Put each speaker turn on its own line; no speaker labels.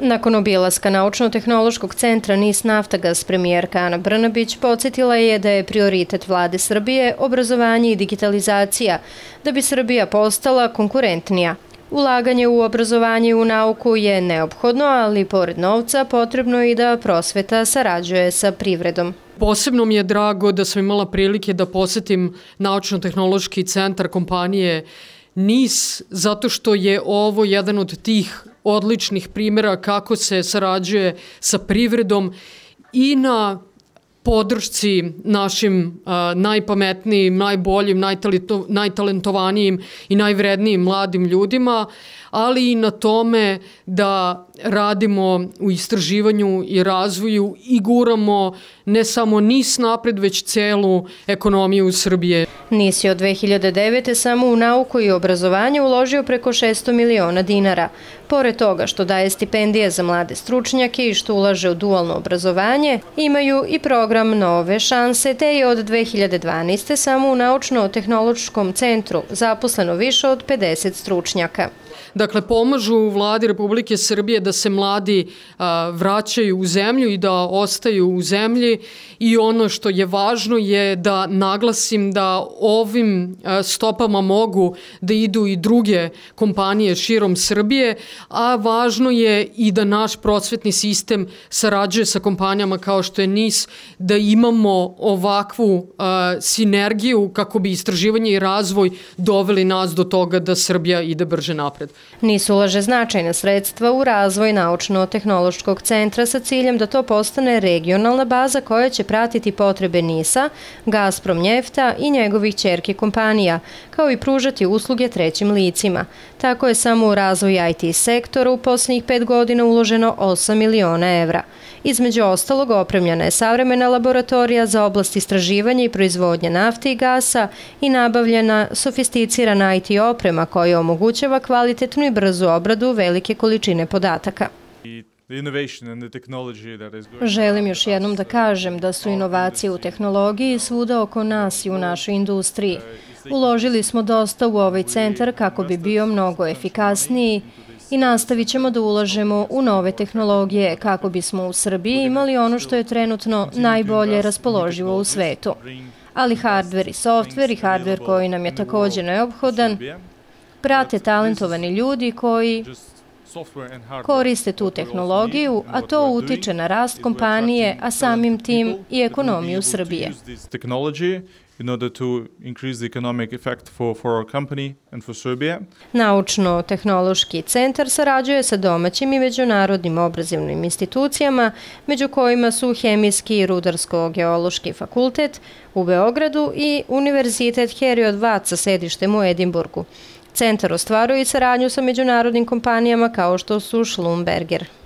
Nakon obilaska Naučno-tehnološkog centra NIS Naftagas, premijerka Ana Brnabić podsjetila je da je prioritet vlade Srbije obrazovanje i digitalizacija, da bi Srbija postala konkurentnija. Ulaganje u obrazovanje i u nauku je neophodno, ali pored novca potrebno je i da prosveta sarađuje sa privredom.
Posebno mi je drago da sam imala prilike da posetim Naučno-tehnološki centar kompanije NIS, zato što je ovo jedan od tih odličnih primjera kako se sarađuje sa privredom i na podršci našim najpametnijim, najboljim, najtalentovanijim i najvrednijim mladim ljudima, ali i na tome da radimo u istraživanju i razvoju i guramo ne samo NIS napred, već celu ekonomiju Srbije.
NIS je od 2009. samo u nauku i obrazovanje uložio preko 600 miliona dinara. Pored toga što daje stipendije za mlade stručnjake i što ulaže u dualno obrazovanje, imaju i program Nove šanse, te je od 2012. samo u Naučno-tehnološkom centru zaposleno više od 50 stručnjaka.
Dakle, pomažu vladi Republike Srbije da se mladi vraćaju u zemlju i da ostaju u zemlji i ono što je važno je da naglasim da ovim stopama mogu da idu i druge kompanije širom Srbije, a važno je i da naš prosvetni sistem sarađuje sa kompanijama kao što je NIS, da imamo ovakvu sinergiju kako bi istraživanje i razvoj doveli nas do toga da Srbija ide brže napred.
NIS ulaže značajna sredstva u razvoj Naučno-tehnološkog centra sa ciljem da to postane regionalna baza koja će pratiti potrebe NIS-a, Gazprom Njefta i njegovih ćerki kompanija, kao i pružati usluge trećim licima. Tako je samo u razvoj IT sektora u posljednjih 5 godina uloženo 8 miliona evra. Između ostalog, opremljena je savremena laboratorija za oblast istraživanja i proizvodnje nafte i gasa i nabavljena sofisticirana IT oprema koja omogućava kvalitetnu i brzu obradu velike količine podataka. Želim još jednom da kažem da su inovacije u tehnologiji svuda oko nas i u našoj industriji. Uložili smo dosta u ovaj centar kako bi bio mnogo efikasniji i nastavit ćemo da ulažemo u nove tehnologije kako bismo u Srbiji imali ono što je trenutno najbolje raspoloživo u svetu. Ali hardver i softver i hardver koji nam je također neophodan prate talentovani ljudi koji koriste tu tehnologiju, a to utiče na rast kompanije, a samim tim i ekonomiju Srbije. Naučno-tehnološki centar sarađuje sa domaćim i međunarodnim obrazovnim institucijama, među kojima su Hemijski i Rudarsko-geološki fakultet u Beogradu i Univerzitet Heriot Watt sa sedištem u Edinburgu. Centar ostvaruje i saradnju sa međunarodnim kompanijama kao što su Schlumberger.